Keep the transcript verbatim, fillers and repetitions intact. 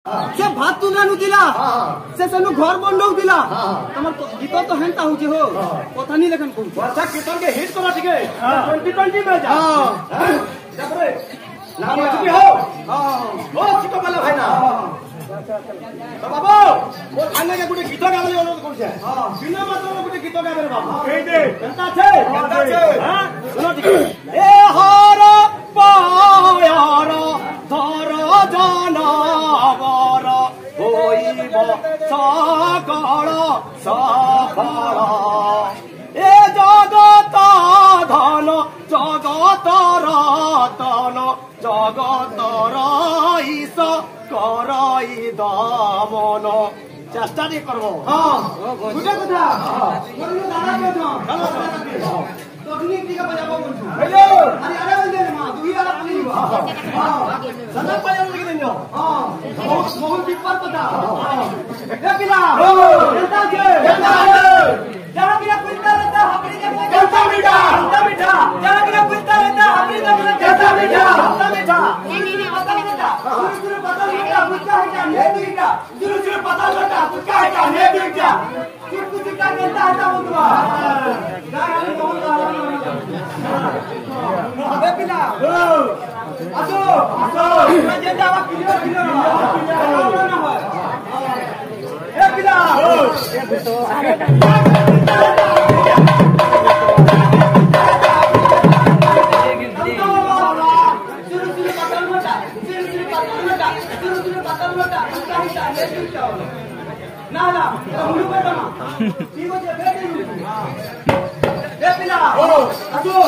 से भात तुना नु दिला से सनु घर बंडौ दिला तमर गीत तो हेंता हो जे हो कथा नहीं लेखन को वर्षा कीर्तन के हिट करा ठीक है ट्वेंटी ट्वेंटी में जा हां जब रे नाम चुकी हो हां ओ चिको वाला भाई ना तो बाबू वो थाने के गुटे गीत गावे अनुरोध कर छे हां बिना मतलब गुटे गीत गावे रे बाबू कहि दे केनता छे केनता छे हां सुनो ठीक ए हर पायार धर जानवर होइब सकल सफल ए जगत धन जगत रतन जगत ईश करई दमन चेष्टा नहीं करबो हां गुटे कथा मोर दादा के छ तकनीक दिका बजाबो बोलछु हेलो अरे अरे बोल दे मां दुई वाला पानी हां सदा पाया लगे देनो हां बहुत बहुत पेपर पता हां ए पिला हो जनता के जनता जहां बिना कुत्ता रहता हपड़ी के जनता बेटा जनता बेटा जहां बिना कुत्ता रहता हपड़ी के जनता बेटा जनता बेटा नहीं नहीं पता नहीं बेटा शुरू शुरू पता नहीं बेटा कुत्ता है क्या नहीं बेटा शुरू शुरू पता बेटा कुत्ता है क्या नहीं बेटा कुछ कुछ का जनता है वो तो गाड़ी बहुत अबे पिला आसो आसो जनता वा किलो किलो ना हो ए पिला ए बेटो ना ना मुंडू बेटा ठीक हो जाए बेटे ए पिला ओ आसो